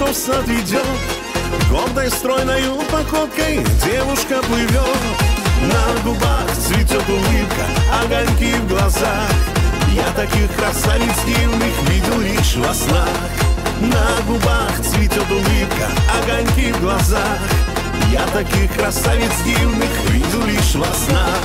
в сад ведет, гордой стройною походкой девушка плывет. На губах цветет улыбка, огоньки в глазах. Я таких красавиц дивных видел лишь во снах. На губах цветет улыбка, огоньки в глазах. Я таких красавиц дивных видел лишь во снах.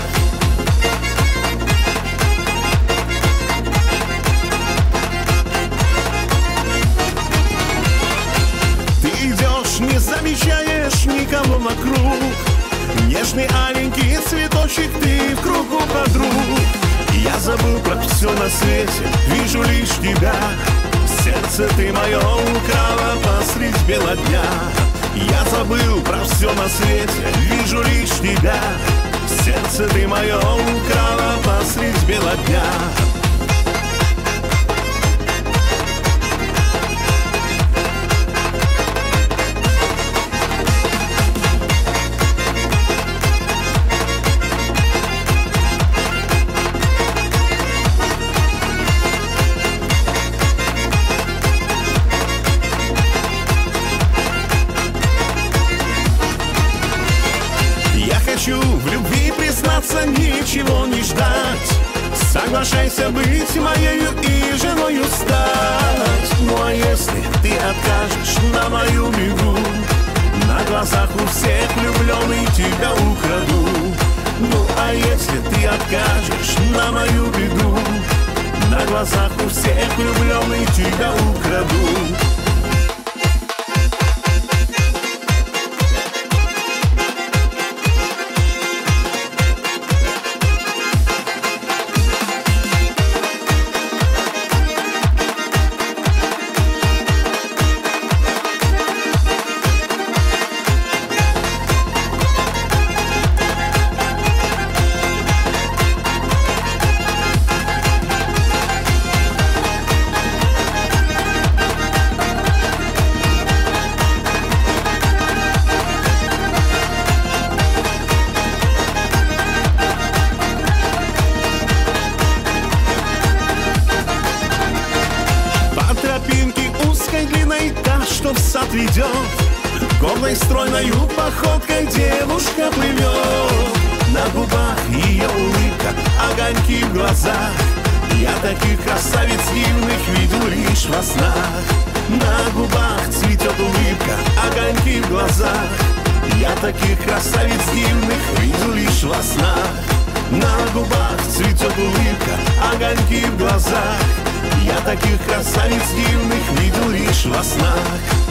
Ты идешь, не замечаешь никого вокруг. Нежный аленький цветочек, ты в кругу подруг. Я забыл про все на свете, вижу лишь тебя. Сердце ты мое украла посредь бела дня. Я забыл про все на свете, вижу лишь тебя. Сердце ты мое украла посредь бела дня. В любви признаться, ничего не ждать. Соглашайся быть моею и женою стать. Ну а если ты откажешь на мою беду, на глазах у всех влюбленный тебя украду. Ну а если ты откажешь на мою беду, на глазах у всех влюбленный тебя украду. Длинной та, что в сад ведет, гордой стройною походкой девушка плывет. На губах ее улыбка, огоньки в глазах. Я таких красавиц дивных видел лишь во снах. На губах цветет улыбка, огоньки в глазах. Я таких красавиц дивных видел лишь во снах. На губах цветет улыбка, огоньки в глазах. Я таких красавиц дивных видел лишь во снах.